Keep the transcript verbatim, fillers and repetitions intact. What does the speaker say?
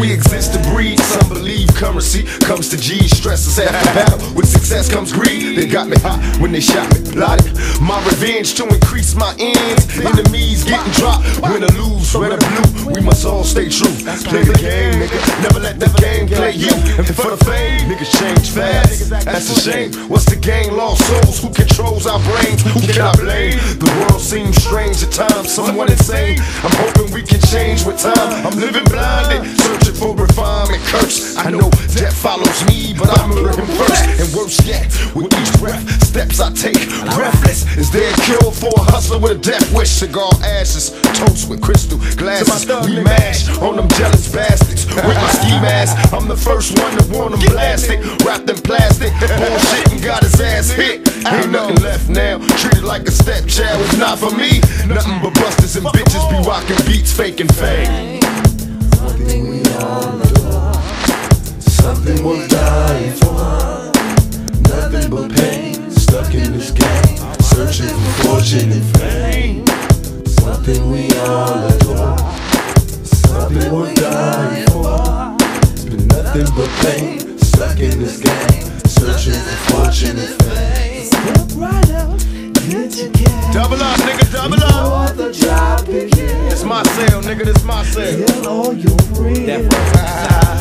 We exist to breed. Some believe currency comes to G's. Stress is half the battle. With success comes greed. They got me hot when they shot me. Plotted my revenge to increase my ends. Enemies getting dropped. Win or lose, red or blue, we must all stay true. Play the game, nigga. Never let the game play you. And for the fame, niggas change fast. That's a shame. What's the game? Lost souls. Who controls our brains? Who can I blame? The world seems strange at times. Someone insane. I'm hoping we can change with time. I'm living blinded, searching for refinement. Curse. I know death follows me, but I murder him first. And worse yet, with each breath, steps I take, breathless. Is there a cure for a hustler with a death wish? Cigar ashes, toast with crystal glasses. We mash on them jealous bastards with my ski mask. I'm the first one to want them blasted, wrapped in plastic. Bullshit and got his ass hit. Ain't nothing left now. Treated like a stepchild. It's not for me. Nothing but busters and bitches be rocking beats, faking fame. Something we all adore, something we're dying for. Nothing but pain, stuck in this game, searching for fortune and fame. Something we all adore, something we're dying for. It's been nothing but pain, stuck in this game, searching for fortune and fame. Step right up, get your cash. Double up, nigga, double up. The job begins. It's my sale, nigga, this my sale. Tell all your friends.